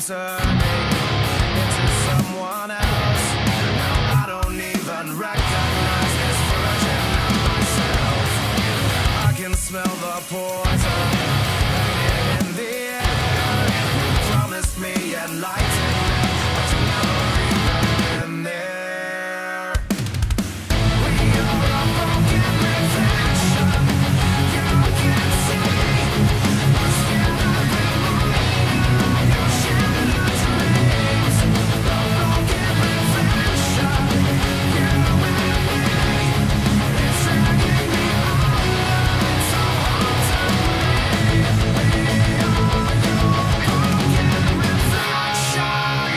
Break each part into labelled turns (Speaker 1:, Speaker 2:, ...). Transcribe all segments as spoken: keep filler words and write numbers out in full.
Speaker 1: turning into someone else. Now I don't even recognize this version of myself. I can smell the poison hanging in the air. You promised me enlightenment, but you never even been there. We are a broken reflection. You can't see. We're scared of reminding your shattered dreams. A broken reflection. You and me. It's dragging me on so hard to breathe. We are your broken reflection.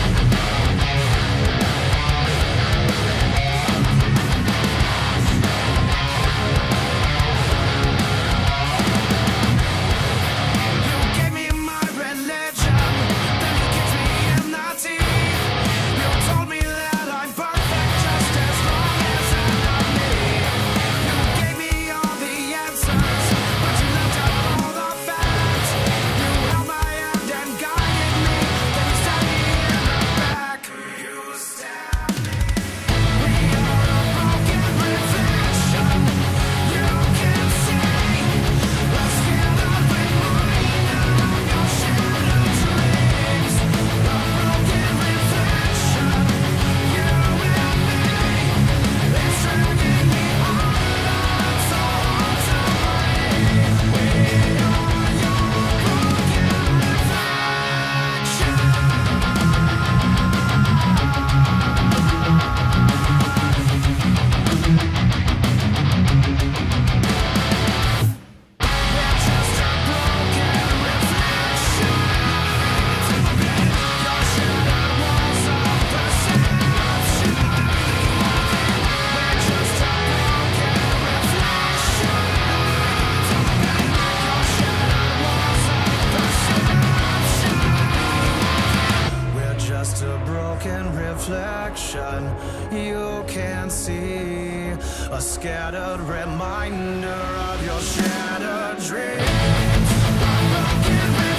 Speaker 1: You gave me my religion, then you kicked me in the teeth. You told me that I'm perfect just as long as I love me. You gave me all the answers, but you left out all the facts. You held my hand and guided me, then you stabbed me in the back. You stabbed me. We are a broken reflection. You can't see. We're scared of reminding your shattered dreams. A broken reflection. You and me. It's dragging me on so hard to breathe. We are your broken reflection. We're just a broken reflection. Your shattered walls of perception. We're just a broken reflection. Your shattered walls of perception. We're just a broken reflection you can't see, a scattered reminder of your shattered dreams. A broken